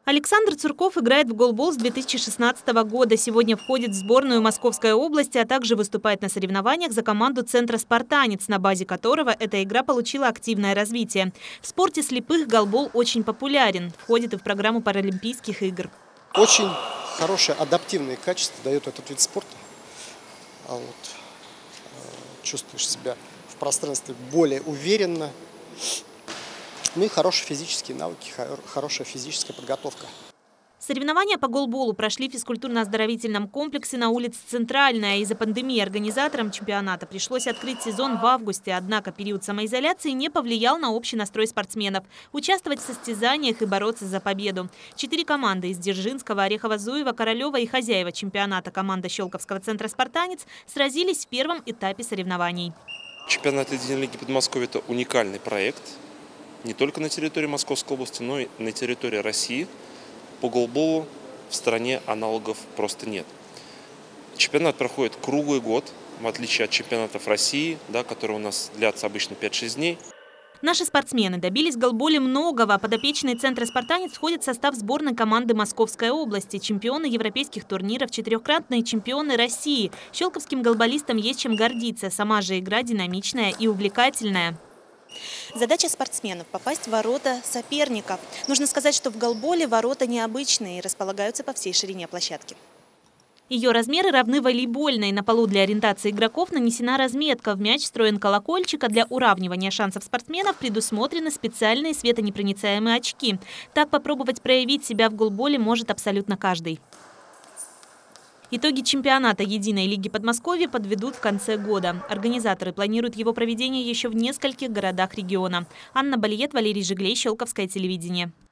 Александр Цурков играет в голбол с 2016 года. Сегодня входит в сборную Московской области, а также выступает на соревнованиях за команду центра «Спартанец», на базе которого эта игра получила активное развитие. В спорте слепых голбол очень популярен. Входит и в программу Паралимпийских игр. Очень хорошие адаптивные качества дает этот вид спорта. Чувствуешь себя в пространстве более уверенно. Ну и хорошие физические навыки, хорошая физическая подготовка. Соревнования по голболу прошли в физкультурно-оздоровительном комплексе на улице Центральная. Из-за пандемии организаторам чемпионата пришлось открыть сезон в августе. Однако период самоизоляции не повлиял на общий настрой спортсменов. Участвовать в состязаниях и бороться за победу. 4 команды из Дзержинского, Орехово-Зуева, Королева и хозяева чемпионата команда Щелковского центра «Спартанец» сразились в первом этапе соревнований. Чемпионат Единой лиги Подмосковья – это уникальный проект. Не только на территории Московской области, но и на территории России. По голболу в стране аналогов просто нет. Чемпионат проходит круглый год, в отличие от чемпионатов России, которые у нас длятся обычно 5-6 дней. Наши спортсмены добились в голболе многого. Подопечные центра «Спартанец» входят в состав сборной команды Московской области. Чемпионы европейских турниров, 4-кратные чемпионы России. Щелковским голболистам есть чем гордиться. Сама же игра динамичная и увлекательная. Задача спортсменов – попасть в ворота соперников. Нужно сказать, что в голболе ворота необычные и располагаются по всей ширине площадки. Ее размеры равны волейбольной. На полу для ориентации игроков нанесена разметка. В мяч встроен колокольчик, а для уравнивания шансов спортсменов предусмотрены специальные светонепроницаемые очки. Так попробовать проявить себя в голболе может абсолютно каждый. Итоги чемпионата Единой лиги Подмосковья подведут в конце года. Организаторы планируют его проведение еще в нескольких городах региона. Анна Балиет, Валерий Жиглей, Щелковское телевидение.